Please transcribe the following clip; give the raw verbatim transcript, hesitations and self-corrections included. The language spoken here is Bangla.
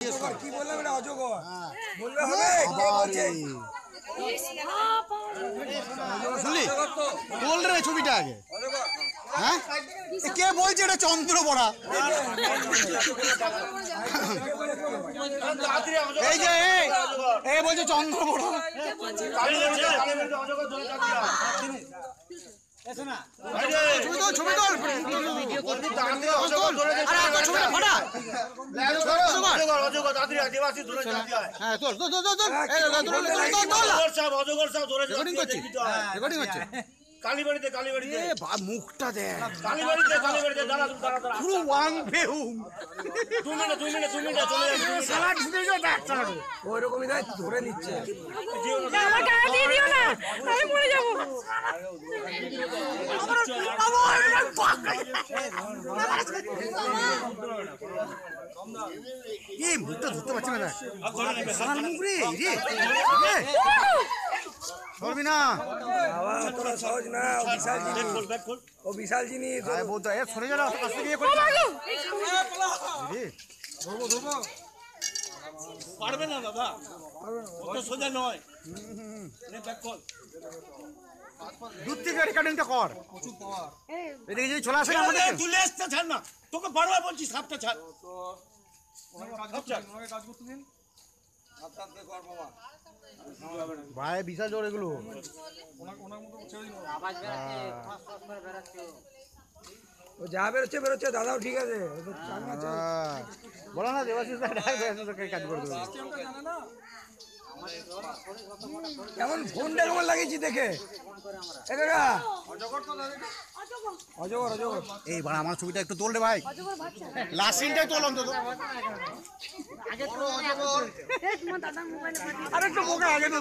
কি বললাম এটা অজগর বলবে হবে কে বলছে শুনলি বল রে ছবিটা আগে হ্যাঁ কে বলছে এটা চন্দ্রবড়া এই যে এই বলছে চন্দ্রবড়া কালীবাড়িতে কালীবাড়িতে মুখটা দেখ কালীবাড়িতে কালীবাড়িতে দাঁড়া দাঁড়া দাঁড়া পুরো ওয়াং ফেহুম দু মিনিট দু মিনিট দু মিনিট চলে যাবে সালা ঢুকে যাও দেখ সালা ওই রকমই দেয় ধরে নিচ্ছে আমার গায়ে দিয়ে দিও না আমি মরে যাব এই মুখটা ধরতে পারছি না সালার মুখ রে রে ধরবি না বাবা তোরা সহজ না ও বিশাল জিনিস ও বিশাল জিনিস বলতো এ সরে যা কাছ থেকে ইয়ে করবি ধরবো ধরবো পারবে না দাদা অত সোজা নয় নে ব্যাক কল দূর থেকে রেকর্ডিংটা কর এদিকে যদি চলে আসে না আমাদের তুলে আসতে ছাড় না তোকে বারবার বলছি সাপটা ছাড় ভাই বিশাল জোর এগুলো ও যা বেরোচ্ছে বেরোচ্ছে দাদাও ঠিক আছে বলো না দেবাশিস কাজ করে দেবে কেমন ফোনটা কেমন লাগিয়েছি দেখে অজগর অজগর এই ভাই আমার ছবিটা একটু তোল রে ভাই লাস্ট সিনটাই তোল অন্তত আগে তো অজগর আরে একটু বোকা আগে তো